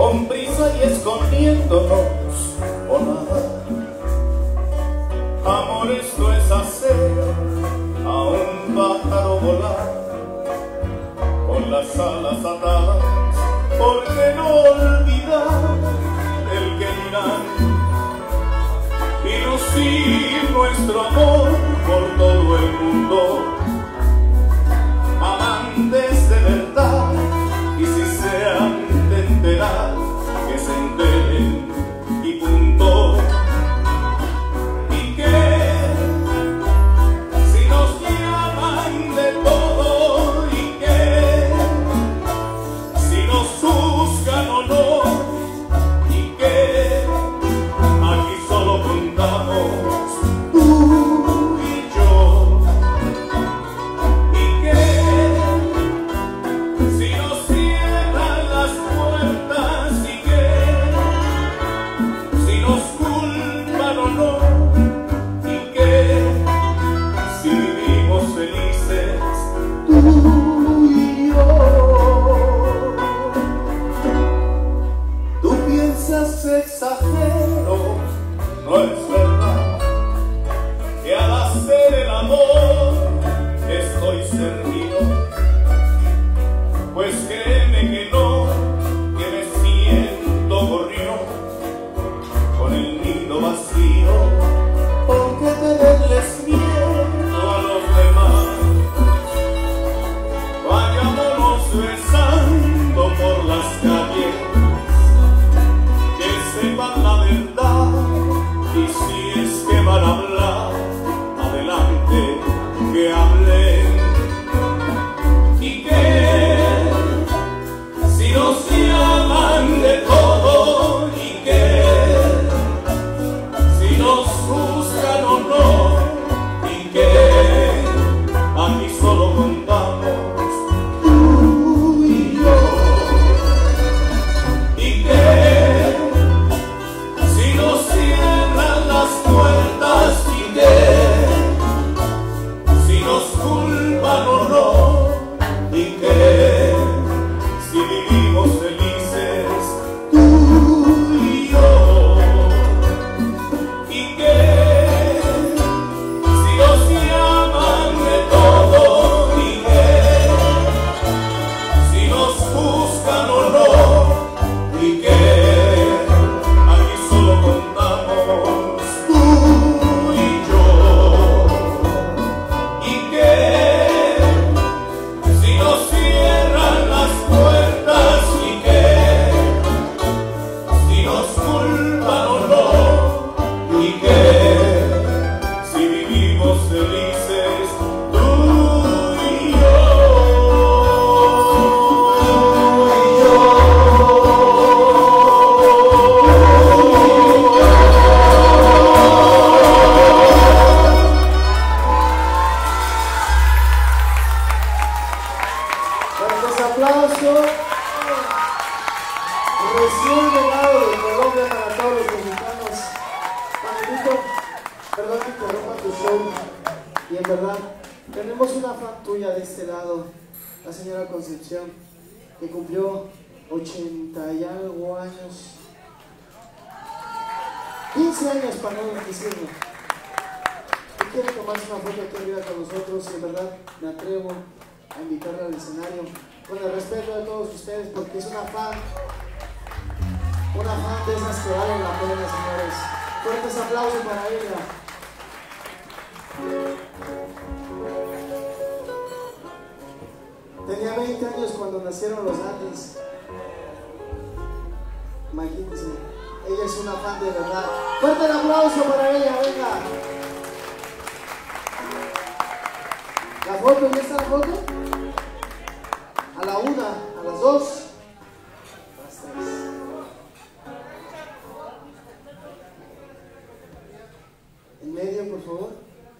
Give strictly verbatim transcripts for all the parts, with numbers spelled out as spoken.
con prisa y escondiéndonos o nada. Amor, esto es hacer a un pájaro volar con las alas atadas, porque no olvidar el que dirán y lucir nuestro amor por todo el mundo. Amantes de verdad, y si se han de enterar, que se enteren y punto. Y que si nos llaman de todo, y que si nos juzgan o no, y que aquí solo contamos tú y yo. Y que si nos cierran las puertas, y que si nos culpan o no, y que si vivimos felices tú y yo. Tú piensas exagero, no es verdad que al hacer el amor estoy servido, pues créeme que no, que me siento gorrión con el nido vacío, porque tenerles miedo a los demás. Vayámonos besando por las calles, que sepan la verdad, y si es que van a hablar, adelante que hablen. Y que si nos llaman de todo, y que si nos juzgan o no, y que aquí solo contamos tú y yo. Y que si nos cierran las puertas, y que si nos culpan o no, y que si vivimos felices tú y yo. Y que si nos llaman de todo, y que si nos juzgan o no, y que aquí solo contamos tú y yo. Y que si nos cierran las puertas, y que si nos culpan o no, y que si vivimos felices tú y yo. Fuertes aplausos. Recién llegado de Colombia para todos los mexicanos. Juanito, perdón que interrumpa tu show. Y en verdad, tenemos una fan tuya de este lado, la señora Concepción, que cumplió ochenta y algo años. quince años para no decirlo. Y quiere tomarse una foto aquí arriba con nosotros, y en verdad me atrevo a invitarla al escenario con el respeto de todos ustedes, porque es una fan, una fan de esas que valen la pena, señores. Fuertes aplausos para ella. Tenía veinte años cuando nacieron los Andes. Imagínense, ella es una fan de verdad. Fuerte el aplauso para ella, venga. ¿La foto? ¿Ya está la foto? A la una, a las dos, a las tres. En medio, por favor.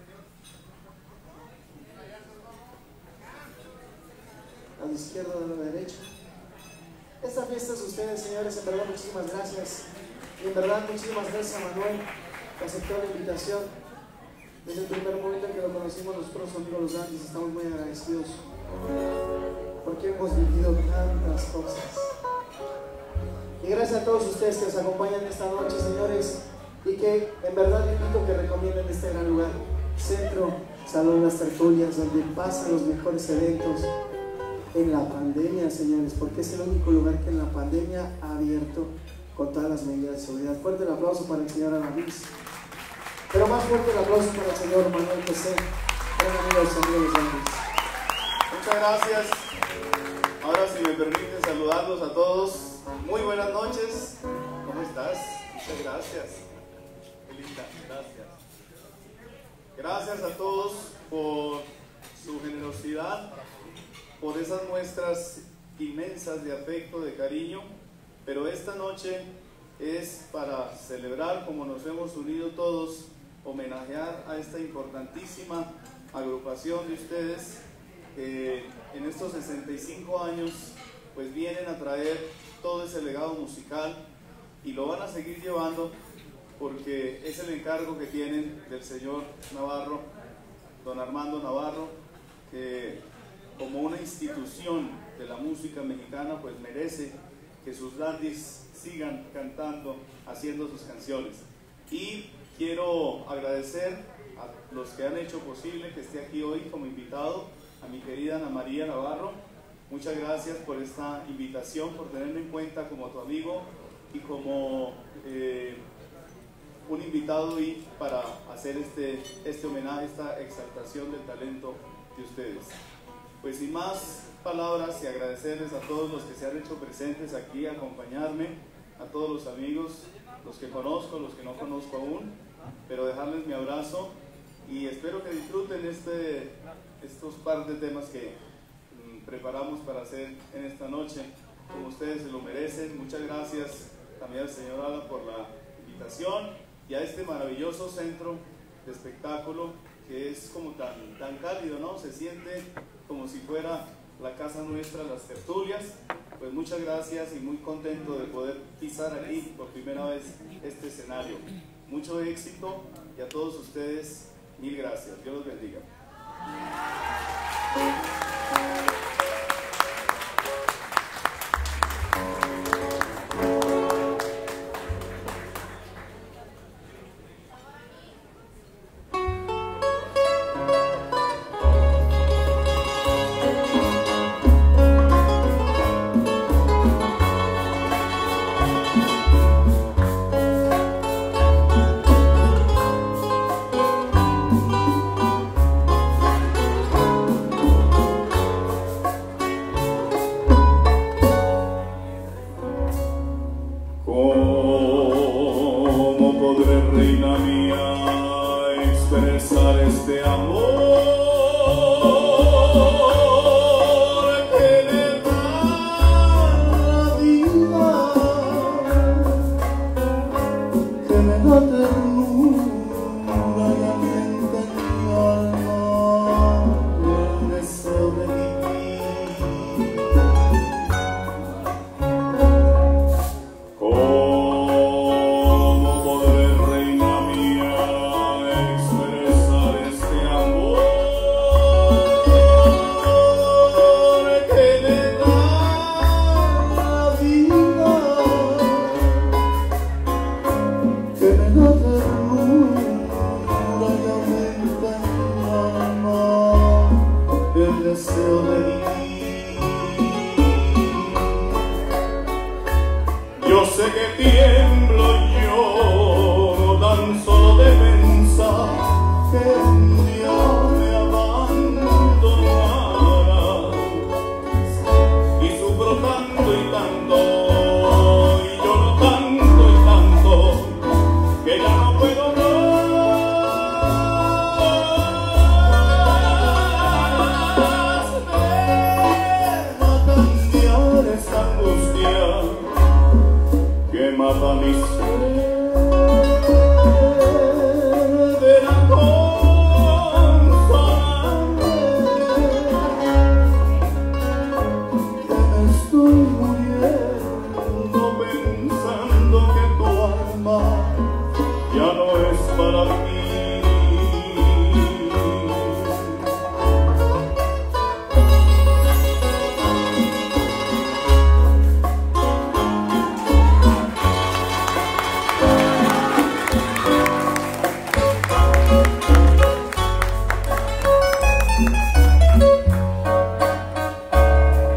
A la izquierda, a la derecha. Esta fiesta es ustedes, señores. En verdad, muchísimas gracias. Y en verdad, muchísimas gracias a Manuel, que aceptó la invitación. Desde el primer momento en que lo conocimos, nosotros amigos los Andes estamos muy agradecidos, porque hemos vivido tantas cosas. Y Y gracias a todos ustedes que nos acompañan esta noche, señores, y que en verdad les invito a que recomienden este gran lugar, Centro Salón Las Tertulias, donde pasan los mejores eventos en la pandemia, señores, porque es el único lugar que en la pandemia ha abierto con todas las medidas de seguridad. Fuerte el aplauso para el señor Alavis, pero más fuerte el aplauso para el señor Manuel José, gran amigo del Sonido de los Andes. Muchas gracias. Ahora, si me permiten saludarlos a todos. Muy buenas noches. ¿Cómo estás? Muchas gracias. Qué linda, gracias. Gracias a todos por su generosidad, por esas muestras inmensas de afecto, de cariño. Pero esta noche es para celebrar, como nos hemos unido todos, homenajear a esta importantísima agrupación de ustedes que en estos sesenta y cinco años pues vienen a traer todo ese legado musical y lo van a seguir llevando porque es el encargo que tienen del señor Navarro, don Armando Navarro, que como una institución de la música mexicana pues merece que sus dandies sigan cantando, haciendo sus canciones. Y quiero agradecer a los que han hecho posible que esté aquí hoy como invitado, a mi querida Ana María Navarro. Muchas gracias por esta invitación, por tenerme en cuenta como tu amigo y como eh, un invitado hoy para hacer este, este homenaje, esta exaltación del talento de ustedes. Pues sin más palabras y agradecerles a todos los que se han hecho presentes aquí, a acompañarme, a todos los amigos, los que conozco, los que no conozco aún, pero dejarles mi abrazo y espero que disfruten este, estos par de temas que mm, preparamos para hacer en esta noche, como ustedes se lo merecen. Muchas gracias también al señor Ala por la invitación y a este maravilloso centro de espectáculo que es como tan, tan cálido, ¿no? Se siente como si fuera la casa nuestra, Las Tertulias. Pues muchas gracias y muy contento de poder pisar aquí por primera vez este escenario. Mucho éxito y a todos ustedes mil gracias. Dios los bendiga.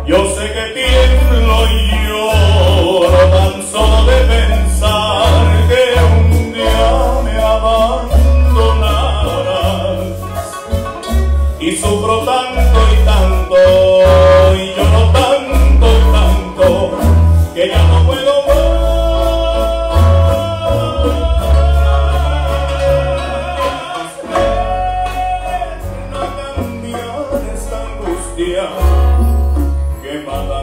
Yo sé que tiemblo y lloro tan solo de pensar que un día me abandonarás, y sufro tanto y tanto y lloro tanto y tanto que ya no puedo más. No cambiar esta angustia que mata